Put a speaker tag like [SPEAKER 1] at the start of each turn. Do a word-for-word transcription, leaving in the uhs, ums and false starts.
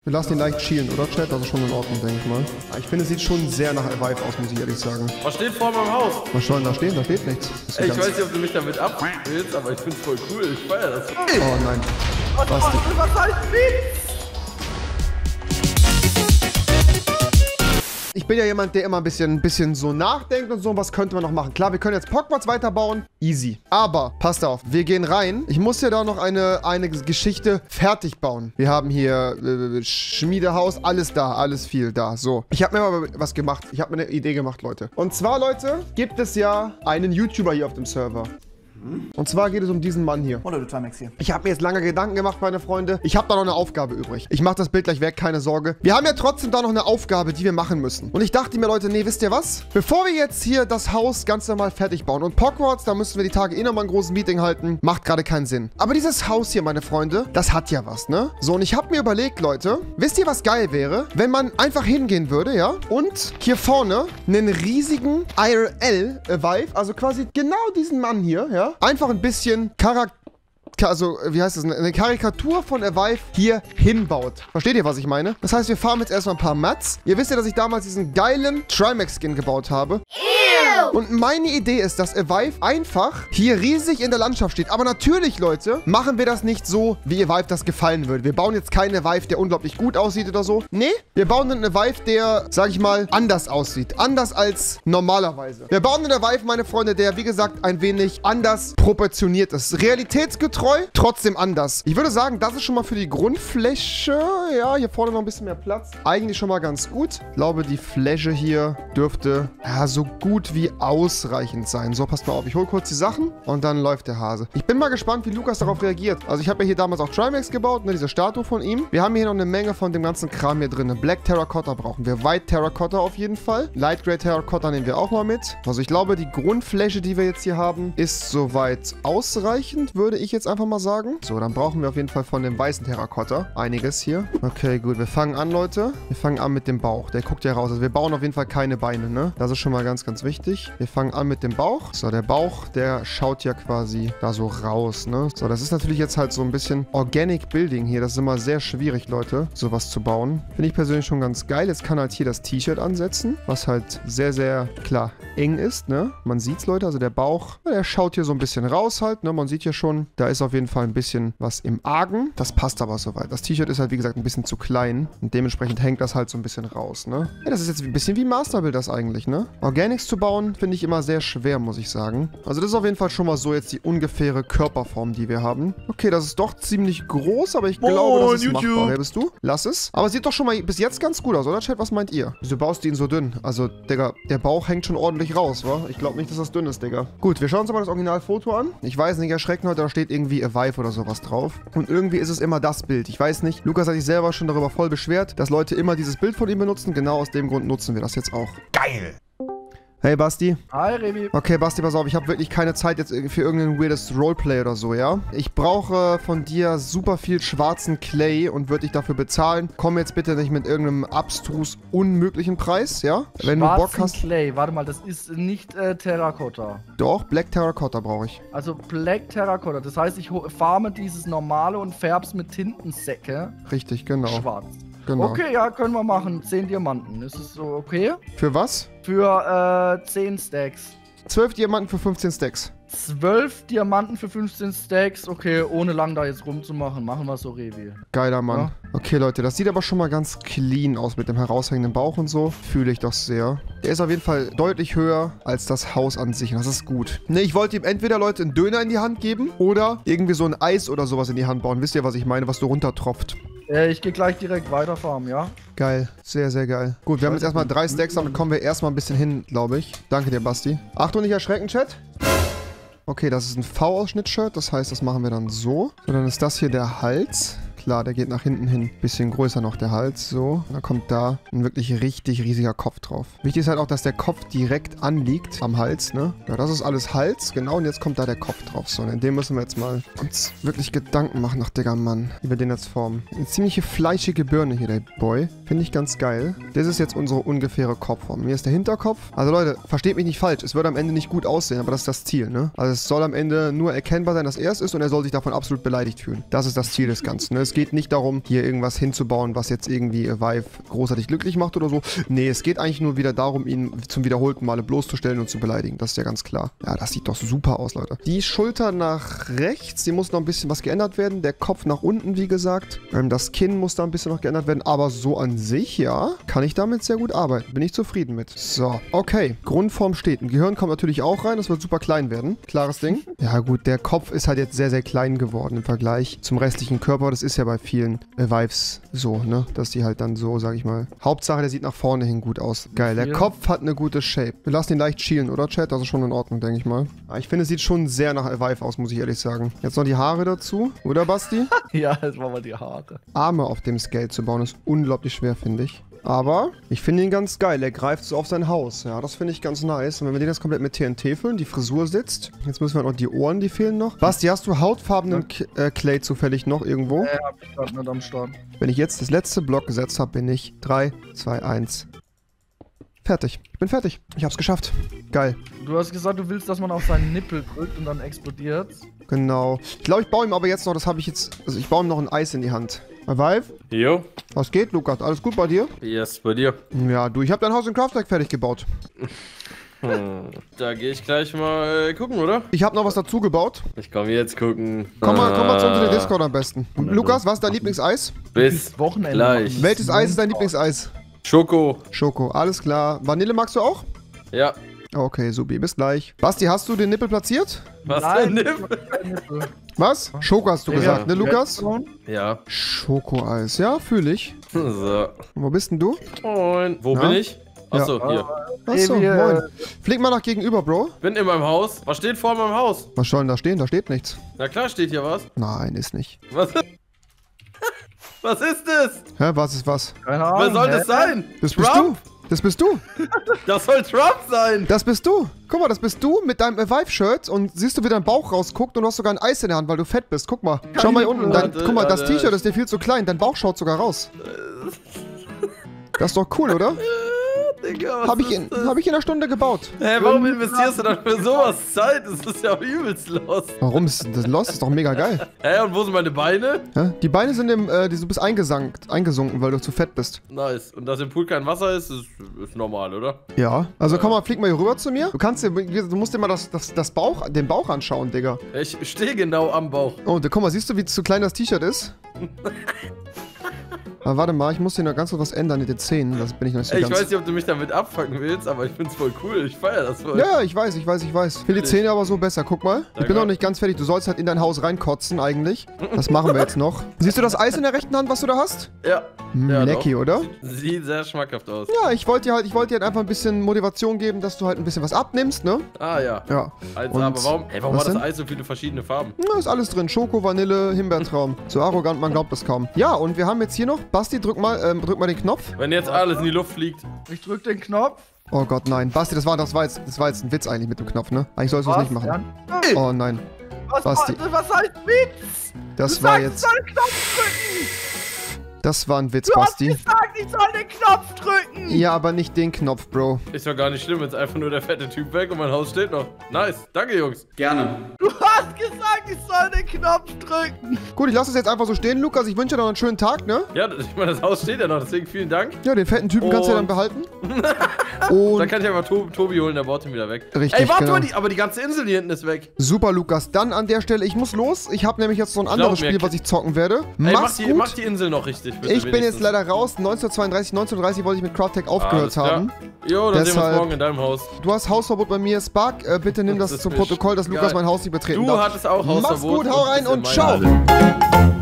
[SPEAKER 1] Wir lassen ihn leicht chillen, oder Chat? Das ist schon in Ordnung, denke ich mal. Ich finde, es sieht schon sehr nach Revive aus, muss ich ehrlich sagen.
[SPEAKER 2] Was steht vor meinem Haus?
[SPEAKER 1] Was soll denn da stehen? Da steht nichts.
[SPEAKER 2] Ey, ich weiß nicht, ob du mich damit abwillst, aber ich find's voll cool. Ich feier das.
[SPEAKER 1] Oh nein.
[SPEAKER 2] Was, was, was heißt Witz?
[SPEAKER 1] Ich bin ja jemand, der immer ein bisschen, ein bisschen so nachdenkt und so, was könnte man noch machen? Klar, wir können jetzt Hogwarts weiterbauen, easy. Aber, passt auf, wir gehen rein. Ich muss ja da noch eine, eine Geschichte fertig bauen. Wir haben hier äh, Schmiedehaus, alles da, alles viel da, so. Ich habe mir mal was gemacht, ich habe mir eine Idee gemacht, Leute. Und zwar, Leute, gibt es ja einen YouTuber hier auf dem Server. Und zwar geht es um diesen Mann hier.
[SPEAKER 3] Oder du Timex hier.
[SPEAKER 1] Ich habe mir jetzt lange Gedanken gemacht, meine Freunde. Ich habe da noch eine Aufgabe übrig. Ich mache das Bild gleich weg, keine Sorge. Wir haben ja trotzdem da noch eine Aufgabe, die wir machen müssen. Und ich dachte mir, Leute, nee, wisst ihr was? Bevor wir jetzt hier das Haus ganz normal fertig bauen und Hogwarts, da müssen wir die Tage eh nochmal ein großes Meeting halten, macht gerade keinen Sinn. Aber dieses Haus hier, meine Freunde, das hat ja was, ne? So, und ich habe mir überlegt, Leute, wisst ihr, was geil wäre? Wenn man einfach hingehen würde, ja? Und hier vorne einen riesigen I R L-Vibe, also quasi genau diesen Mann hier, ja? Einfach ein bisschen Charakter, also wie heißt das, eine Karikatur von Revive hier hinbaut. Versteht ihr, was ich meine? Das heißt, wir farmen jetzt erstmal ein paar Mats. Ihr wisst ja, dass ich damals diesen geilen Trimax-Skin gebaut habe. Und meine Idee ist, dass Revive einfach hier riesig in der Landschaft steht. Aber natürlich, Leute, machen wir das nicht so, wie Revive das gefallen würde. Wir bauen jetzt keinen Revive, der unglaublich gut aussieht oder so. Nee, wir bauen einen Revive, der, sag ich mal, anders aussieht. Anders als normalerweise. Wir bauen einen Revive, meine Freunde, der, wie gesagt, ein wenig anders proportioniert ist. Realitätsgetreu, trotzdem anders. Ich würde sagen, das ist schon mal für die Grundfläche. Ja, hier vorne noch ein bisschen mehr Platz. Eigentlich schon mal ganz gut. Ich glaube, die Fläche hier dürfte, ja, so gut wie ausreichend sein. So, passt mal auf. Ich hole kurz die Sachen und dann läuft der Hase. Ich bin mal gespannt, wie Lukas darauf reagiert. Also ich habe ja hier damals auch Trimax gebaut, ne, diese Statue von ihm. Wir haben hier noch eine Menge von dem ganzen Kram hier drin. Black Terracotta brauchen wir. White Terracotta auf jeden Fall. Light Grey Terracotta nehmen wir auch mal mit. Also ich glaube, die Grundfläche, die wir jetzt hier haben, ist soweit ausreichend, würde ich jetzt einfach mal sagen. So, dann brauchen wir auf jeden Fall von dem weißen Terracotta einiges hier. Okay, gut. Wir fangen an, Leute. Wir fangen an mit dem Bauch. Der guckt ja raus. Also wir bauen auf jeden Fall keine Beine, ne? Das ist schon mal ganz, ganz wichtig. Wir fangen an mit dem Bauch. So, der Bauch, der schaut ja quasi da so raus, ne? So, das ist natürlich jetzt halt so ein bisschen Organic Building hier. Das ist immer sehr schwierig, Leute, sowas zu bauen. Finde ich persönlich schon ganz geil. Jetzt kann halt hier das T-Shirt ansetzen, was halt sehr, sehr, klar, eng ist, ne? Man sieht's, Leute. Also der Bauch, der schaut hier so ein bisschen raus halt, ne? Man sieht hier schon, da ist auf jeden Fall ein bisschen was im Argen. Das passt aber soweit. Das T-Shirt ist halt, wie gesagt, ein bisschen zu klein und dementsprechend hängt das halt so ein bisschen raus, ne? Ja, das ist jetzt ein bisschen wie Masterbuild das eigentlich, ne? Organics zu bauen, finde ich immer sehr schwer, muss ich sagen. Also das ist auf jeden Fall schon mal so jetzt die ungefähre Körperform, die wir haben. Okay, das ist doch ziemlich groß, aber ich
[SPEAKER 2] Oh,
[SPEAKER 1] glaube, das ist
[SPEAKER 2] YouTube.
[SPEAKER 1] machbar. Wer bist du? Lass es. Aber sieht doch schon mal bis jetzt ganz gut aus, oder Chat? Was meint ihr? Wieso baust du ihn so dünn? Also, Digga, der Bauch hängt schon ordentlich raus, wa? Ich glaube nicht, dass das dünn ist, Digga. Gut, wir schauen uns aber das Originalfoto an. Ich weiß nicht, erschrecken heute, da steht irgendwie Revive oder sowas drauf. Und irgendwie ist es immer das Bild. Ich weiß nicht. Lukas hat sich selber schon darüber voll beschwert, dass Leute immer dieses Bild von ihm benutzen. Genau aus dem Grund nutzen wir das jetzt auch.
[SPEAKER 2] Geil.
[SPEAKER 1] Hey, Basti.
[SPEAKER 2] Hi, Revi.
[SPEAKER 1] Okay, Basti, pass auf, ich habe wirklich keine Zeit jetzt für irgendein weirdes Roleplay oder so, ja? Ich brauche von dir super viel schwarzen Clay und würde dich dafür bezahlen. Komm jetzt bitte nicht mit irgendeinem abstrus unmöglichen Preis, ja? Wenn du Bock hast.
[SPEAKER 4] Clay, warte mal, das ist nicht äh, Terracotta.
[SPEAKER 1] Doch, Black Terracotta brauche ich.
[SPEAKER 4] Also Black Terracotta, das heißt, ich farme dieses normale und färb's mit Tintensäcke.
[SPEAKER 1] Richtig, genau.
[SPEAKER 4] Schwarz.
[SPEAKER 1] Genau.
[SPEAKER 4] Okay, ja, können wir machen. zehn Diamanten. Ist es so okay?
[SPEAKER 1] Für was?
[SPEAKER 4] Für äh, zehn Stacks.
[SPEAKER 1] zwölf Diamanten für fünfzehn Stacks.
[SPEAKER 4] zwölf Diamanten für fünfzehn Stacks. Okay, ohne lang da jetzt rumzumachen. Machen wir so, Revi.
[SPEAKER 1] Geiler Mann.
[SPEAKER 4] Ja.
[SPEAKER 1] Okay, Leute, das sieht aber schon mal ganz clean aus mit dem heraushängenden Bauch und so. Fühle ich doch sehr. Der ist auf jeden Fall deutlich höher als das Haus an sich. Und das ist gut. Ne, ich wollte ihm entweder, Leute, einen Döner in die Hand geben oder irgendwie so ein Eis oder sowas in die Hand bauen. Wisst ihr, was ich meine? Was so runtertropft.
[SPEAKER 4] Äh, ich gehe gleich direkt weiter farmen, ja?
[SPEAKER 1] Geil. Sehr, sehr geil. Gut, wir haben jetzt erstmal drei Stacks. Damit kommen wir erstmal ein bisschen hin, glaube ich. Danke dir, Basti. Achtung, nicht erschrecken, Chat. Okay, das ist ein V-Ausschnitt-Shirt. Das heißt, das machen wir dann so. So, dann ist das hier der Hals. Klar, der geht nach hinten hin. Bisschen größer noch der Hals, so. Und dann kommt da ein wirklich richtig riesiger Kopf drauf. Wichtig ist halt auch, dass der Kopf direkt anliegt am Hals, ne? Ja, das ist alles Hals, genau. Und jetzt kommt da der Kopf drauf. So, und in dem müssen wir jetzt mal uns wirklich Gedanken machen, nach Digga, Mann, wie wir den jetzt formen. Eine ziemliche fleischige Birne hier, der Boy. Finde ich ganz geil. Das ist jetzt unsere ungefähre Kopfform. Hier ist der Hinterkopf. Also Leute, versteht mich nicht falsch. Es wird am Ende nicht gut aussehen, aber das ist das Ziel, ne? Also es soll am Ende nur erkennbar sein, dass er es ist und er soll sich davon absolut beleidigt fühlen. Das ist das Ziel des Ganzen, ne? Es geht nicht darum, hier irgendwas hinzubauen, was jetzt irgendwie Vive großartig glücklich macht oder so. Nee, es geht eigentlich nur wieder darum, ihn zum wiederholten Male bloßzustellen und zu beleidigen. Das ist ja ganz klar. Ja, das sieht doch super aus, Leute. Die Schulter nach rechts, die muss noch ein bisschen was geändert werden. Der Kopf nach unten, wie gesagt. Ähm, das Kinn muss da ein bisschen noch geändert werden. Aber so an sich, ja, kann ich damit sehr gut arbeiten. Bin ich zufrieden mit. So, okay. Grundform steht. Ein Gehirn kommt natürlich auch rein. Das wird super klein werden. Klares Ding. Ja gut, der Kopf ist halt jetzt sehr, sehr klein geworden im Vergleich zum restlichen Körper. Das ist ja bei vielen äh, Vives so, ne? Dass die halt dann so, sag ich mal. Hauptsache, der sieht nach vorne hin gut aus. Geil. Der Kopf hat eine gute Shape. Wir lassen ihn leicht schielen, oder Chat? Das ist schon in Ordnung, denke ich mal. Aber ich finde, es sieht schon sehr nach Vive aus, muss ich ehrlich sagen. Jetzt noch die Haare dazu. Oder, Basti?
[SPEAKER 4] Ja, jetzt machen wir die Haare.
[SPEAKER 1] Arme auf dem Scale zu bauen ist unglaublich schwer, finde ich. Aber ich finde ihn ganz geil. Er greift so auf sein Haus. Ja, das finde ich ganz nice. Und wenn wir den jetzt komplett mit T N T füllen, die Frisur sitzt. Jetzt müssen wir noch die Ohren, die fehlen noch. Basti, hast du hautfarbenen äh, Clay zufällig noch irgendwo?
[SPEAKER 4] Ja, hab ich gerade nicht am Start.
[SPEAKER 1] Wenn ich jetzt das letzte Block gesetzt habe, bin ich drei, zwei, eins. Fertig. Ich bin fertig. Ich hab's geschafft. Geil.
[SPEAKER 4] Du hast gesagt, du willst, dass man auf seinen Nippel drückt und dann explodiert.
[SPEAKER 1] Genau. Ich glaube, ich baue ihm aber jetzt noch, das habe ich jetzt, also ich baue ihm noch ein Eis in die Hand. Vive?
[SPEAKER 2] Jo.
[SPEAKER 1] Was geht, Lukas? Alles gut bei dir?
[SPEAKER 2] Yes, bei dir.
[SPEAKER 1] Ja, du, ich habe dein Haus in Kraftwerk fertig gebaut.
[SPEAKER 2] Hm. Da gehe ich gleich mal äh, gucken, oder?
[SPEAKER 1] Ich habe noch was dazu gebaut.
[SPEAKER 2] Ich komme jetzt gucken.
[SPEAKER 1] Komm mal, komm mal zu uns in den
[SPEAKER 2] Ah.
[SPEAKER 1] Discord am besten. Lukas, was ist dein Lieblingseis?
[SPEAKER 2] Bis
[SPEAKER 4] Wochenende.
[SPEAKER 2] gleich.
[SPEAKER 1] Welches Eis ist dein Lieblingseis?
[SPEAKER 2] Schoko.
[SPEAKER 1] Schoko, alles klar. Vanille magst du auch?
[SPEAKER 2] Ja.
[SPEAKER 1] Okay, Subi, bis gleich. Basti, hast du den Nippel platziert?
[SPEAKER 2] Was
[SPEAKER 4] Nein,
[SPEAKER 2] denn?
[SPEAKER 4] kein Nippel.
[SPEAKER 1] Was? Schoko hast du gesagt, ne, Lukas?
[SPEAKER 2] Ja.
[SPEAKER 1] Schokoeis, ja, fühle ich.
[SPEAKER 2] So.
[SPEAKER 1] Wo bist denn du?
[SPEAKER 2] Moin. Wo
[SPEAKER 1] Na?
[SPEAKER 2] bin ich? Achso,
[SPEAKER 4] Ja.
[SPEAKER 2] hier.
[SPEAKER 1] Achso,
[SPEAKER 4] Ey, wir-
[SPEAKER 1] moin. Flieg mal nach gegenüber, Bro.
[SPEAKER 2] Bin in meinem Haus. Was steht vor meinem Haus?
[SPEAKER 1] Was soll denn da stehen? Da steht nichts.
[SPEAKER 2] Na klar steht hier was.
[SPEAKER 1] Nein, ist nicht.
[SPEAKER 2] Was? Was ist das?
[SPEAKER 1] Hä, was ist was?
[SPEAKER 4] Keine Ahnung.
[SPEAKER 2] Wer soll
[SPEAKER 4] hä?
[SPEAKER 2] das sein?
[SPEAKER 1] Das bist
[SPEAKER 2] Trump?
[SPEAKER 1] du. Das bist du.
[SPEAKER 2] Das soll Trump sein.
[SPEAKER 1] Das bist du. Guck mal, das bist du mit deinem Vive-Shirt und siehst du, wie dein Bauch rausguckt und du hast sogar ein Eis in der Hand, weil du fett bist. Guck mal. Schau mal hier unten. Dein,
[SPEAKER 2] Warte,
[SPEAKER 1] guck mal, das
[SPEAKER 2] warte.
[SPEAKER 1] T-Shirt ist dir viel zu klein. Dein Bauch schaut sogar raus. Das ist doch cool, oder?
[SPEAKER 2] Digga, was
[SPEAKER 1] Hab ich,
[SPEAKER 2] ist
[SPEAKER 1] in,
[SPEAKER 2] das?
[SPEAKER 1] hab ich in einer Stunde gebaut.
[SPEAKER 2] Hä, warum investierst du dann für sowas Zeit? Das ist ja übelst los.
[SPEAKER 1] Warum? Ist das Lost ist doch mega geil.
[SPEAKER 2] Hä, und wo sind meine Beine?
[SPEAKER 1] Hä? Die Beine sind im, äh, die, du bist eingesankt, eingesunken, weil du zu fett bist.
[SPEAKER 2] Nice. Und dass im Pool kein Wasser ist, ist, ist normal, oder?
[SPEAKER 1] Ja. Also komm mal, flieg mal hier rüber zu mir. Du kannst dir, du musst dir mal das, das, das Bauch, den Bauch anschauen, Digga.
[SPEAKER 2] Ich stehe genau am Bauch.
[SPEAKER 1] Oh, guck mal, siehst du, wie zu klein das T-Shirt ist? Aber warte mal, ich muss hier noch ganz kurz was ändern mit den Zähnen. Das bin ich noch nicht so
[SPEAKER 2] Ey, ich
[SPEAKER 1] ganz...
[SPEAKER 2] weiß nicht, ob du mich damit abfangen willst, aber ich find's voll cool. Ich feier das voll.
[SPEAKER 1] Ja, ja, ich weiß, ich weiß, ich weiß. Ich will die Zähne aber so besser. Guck mal. Ich bin
[SPEAKER 2] Danke.
[SPEAKER 1] noch nicht ganz fertig. Du sollst halt in dein Haus reinkotzen eigentlich. Das machen wir jetzt noch. Siehst du das Eis in der rechten Hand, was du da hast?
[SPEAKER 2] Ja.
[SPEAKER 1] Hm,
[SPEAKER 2] Ja,
[SPEAKER 1] lecky,
[SPEAKER 2] doch.
[SPEAKER 1] oder?
[SPEAKER 2] Sieht sehr schmackhaft aus.
[SPEAKER 1] Ja, ich wollte dir halt, ich wollte dir halt einfach ein bisschen Motivation geben, dass du halt ein bisschen was abnimmst, ne?
[SPEAKER 2] Ah, ja.
[SPEAKER 1] Ja.
[SPEAKER 2] Also,
[SPEAKER 1] Und
[SPEAKER 2] aber warum, ey, warum
[SPEAKER 1] was
[SPEAKER 2] hat das
[SPEAKER 1] denn?
[SPEAKER 2] Eis so viele verschiedene Farben?
[SPEAKER 1] Na, ist alles drin. Schoko, Vanille, Himbeertraum. So arrogant, man glaubt es kaum. Ja, und wir haben jetzt hier noch, Basti, drück mal, ähm, drück mal den Knopf.
[SPEAKER 2] Wenn jetzt alles in die Luft fliegt.
[SPEAKER 4] Ich drück den Knopf.
[SPEAKER 1] Oh Gott, nein. Basti, das war, das war jetzt, das war jetzt ein Witz eigentlich mit dem Knopf, ne? Eigentlich sollst du es nicht machen.
[SPEAKER 4] Ja?
[SPEAKER 1] Oh nein.
[SPEAKER 4] Was,
[SPEAKER 1] Basti.
[SPEAKER 4] was, was heißt Witz?
[SPEAKER 1] Das
[SPEAKER 4] du
[SPEAKER 1] war
[SPEAKER 4] sagst,
[SPEAKER 1] jetzt,
[SPEAKER 4] ich soll den Knopf drücken.
[SPEAKER 1] das war ein Witz,
[SPEAKER 4] Du hast
[SPEAKER 1] Basti.
[SPEAKER 4] gesagt, ich soll den Knopf drücken.
[SPEAKER 1] Ja, aber nicht den Knopf, Bro.
[SPEAKER 2] Ist doch gar nicht schlimm, jetzt einfach nur der fette Typ weg und mein Haus steht noch. Nice. Danke, Jungs.
[SPEAKER 3] Gerne.
[SPEAKER 4] Du hast gesagt, ich soll den Knopf drücken.
[SPEAKER 1] Gut, ich lasse es jetzt einfach so stehen, Lukas. Ich wünsche dir noch einen schönen Tag, ne?
[SPEAKER 2] Ja, ich meine, das Haus steht ja noch, deswegen vielen Dank.
[SPEAKER 1] Ja, den fetten Typen kannst du ja dann
[SPEAKER 2] Und-
[SPEAKER 1] behalten.
[SPEAKER 2] Dann
[SPEAKER 1] Und
[SPEAKER 2] kann ich einfach to Tobi holen, der baut ihn wieder weg.
[SPEAKER 1] Richtig,
[SPEAKER 2] Ey, warte
[SPEAKER 1] genau.
[SPEAKER 2] mal, die, aber die ganze Insel hier hinten ist weg.
[SPEAKER 1] super, Lukas. Dann an der Stelle, ich muss los. Ich habe nämlich jetzt so ein anderes
[SPEAKER 2] mir,
[SPEAKER 1] Spiel, was ich zocken werde.
[SPEAKER 2] Ey, mach
[SPEAKER 1] Mach's
[SPEAKER 2] die,
[SPEAKER 1] gut.
[SPEAKER 2] mach die Insel noch richtig, bitte.
[SPEAKER 1] Ich bin jetzt
[SPEAKER 2] wenigstens.
[SPEAKER 1] leider raus. neunzehnhundertzweiunddreißig, neunzehnhundertdreißig wollte ich mit Crowdtech aufgehört
[SPEAKER 2] Alles klar.
[SPEAKER 1] haben.
[SPEAKER 2] Jo, dann sehen wir
[SPEAKER 1] Deshalb-
[SPEAKER 2] uns morgen in deinem Haus.
[SPEAKER 1] Du hast Hausverbot bei mir. Spark, äh, bitte nimm das,
[SPEAKER 2] Das ist
[SPEAKER 1] zum
[SPEAKER 2] nicht
[SPEAKER 1] Protokoll, dass Lukas
[SPEAKER 2] geil.
[SPEAKER 1] mein Haus nicht betreten
[SPEAKER 2] Du
[SPEAKER 1] darf.
[SPEAKER 2] hattest auch
[SPEAKER 1] Mach's
[SPEAKER 2] Hausverbot
[SPEAKER 1] gut, hau
[SPEAKER 2] und
[SPEAKER 1] rein
[SPEAKER 2] bist in
[SPEAKER 1] und
[SPEAKER 2] meinem
[SPEAKER 1] ciao.
[SPEAKER 2] Haus.